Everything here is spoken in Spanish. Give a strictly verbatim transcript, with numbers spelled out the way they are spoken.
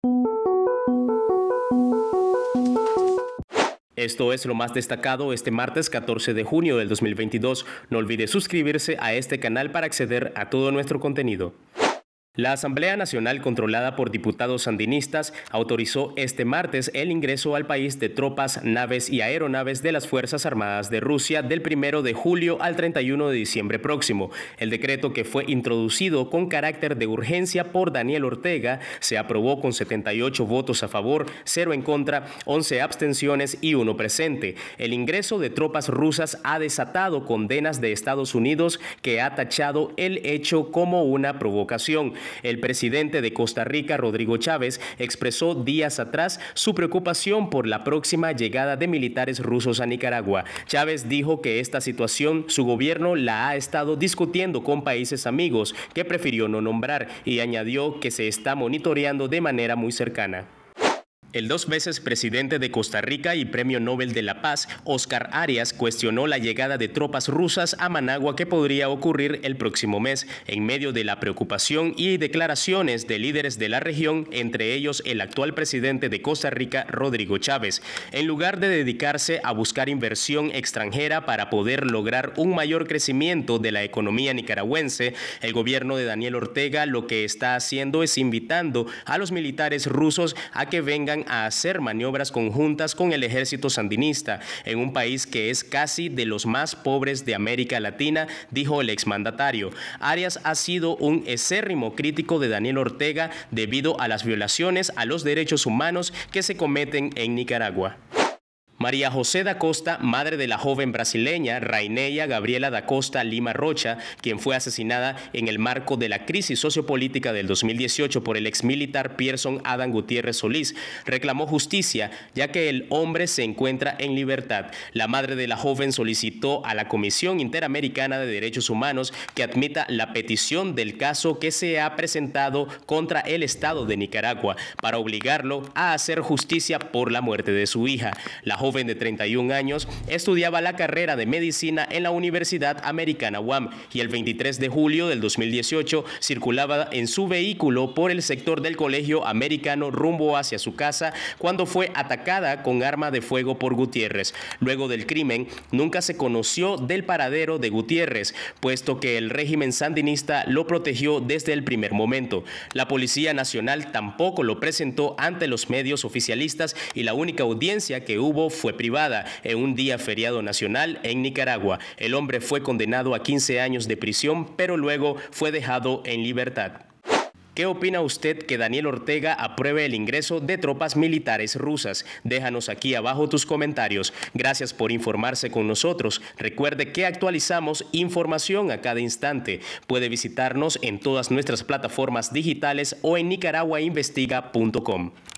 Esto es lo más destacado este martes catorce de junio del dos mil veintidós. No olvide suscribirse a este canal para acceder a todo nuestro contenido. La Asamblea Nacional, controlada por diputados sandinistas, autorizó este martes el ingreso al país de tropas, naves y aeronaves de las Fuerzas Armadas de Rusia del primero de julio al treinta y uno de diciembre próximo. El decreto, que fue introducido con carácter de urgencia por Daniel Ortega, se aprobó con setenta y ocho votos a favor, cero en contra, once abstenciones y uno presente. El ingreso de tropas rusas ha desatado condenas de Estados Unidos, que ha tachado el hecho como una provocación. El presidente de Costa Rica, Rodrigo Chávez, expresó días atrás su preocupación por la próxima llegada de militares rusos a Nicaragua. Chávez dijo que esta situación su gobierno la ha estado discutiendo con países amigos, que prefirió no nombrar, y añadió que se está monitoreando de manera muy cercana. El dos veces presidente de Costa Rica y Premio Nobel de la Paz, Óscar Arias, cuestionó la llegada de tropas rusas a Managua, que podría ocurrir el próximo mes, en medio de la preocupación y declaraciones de líderes de la región, entre ellos el actual presidente de Costa Rica, Rodrigo Chávez. En lugar de dedicarse a buscar inversión extranjera para poder lograr un mayor crecimiento de la economía nicaragüense, el gobierno de Daniel Ortega lo que está haciendo es invitando a los militares rusos a que vengan a hacer maniobras conjuntas con el ejército sandinista en un país que es casi de los más pobres de América Latina, dijo el exmandatario. Arias ha sido un acérrimo crítico de Daniel Ortega debido a las violaciones a los derechos humanos que se cometen en Nicaragua. María José da Costa, madre de la joven brasileña Raineia Gabriela da Costa Lima Rocha, quien fue asesinada en el marco de la crisis sociopolítica del dos mil dieciocho por el exmilitar Pierson Adán Gutiérrez Solís, reclamó justicia, ya que el hombre se encuentra en libertad. La madre de la joven solicitó a la Comisión Interamericana de Derechos Humanos que admita la petición del caso que se ha presentado contra el Estado de Nicaragua para obligarlo a hacer justicia por la muerte de su hija. La joven joven de treinta y un años estudiaba la carrera de medicina en la Universidad Americana U A M y el veintitrés de julio del dos mil dieciocho circulaba en su vehículo por el sector del Colegio Americano rumbo hacia su casa cuando fue atacada con arma de fuego por Gutiérrez. Luego del crimen, nunca se conoció del paradero de Gutiérrez, puesto que el régimen sandinista lo protegió desde el primer momento. La Policía Nacional tampoco lo presentó ante los medios oficialistas y la única audiencia que hubo fue privada en un día feriado nacional en Nicaragua. El hombre fue condenado a quince años de prisión, pero luego fue dejado en libertad. ¿Qué opina usted que Daniel Ortega apruebe el ingreso de tropas militares rusas? Déjanos aquí abajo tus comentarios. Gracias por informarse con nosotros. Recuerde que actualizamos información a cada instante. Puede visitarnos en todas nuestras plataformas digitales o en nicaragua investiga punto com.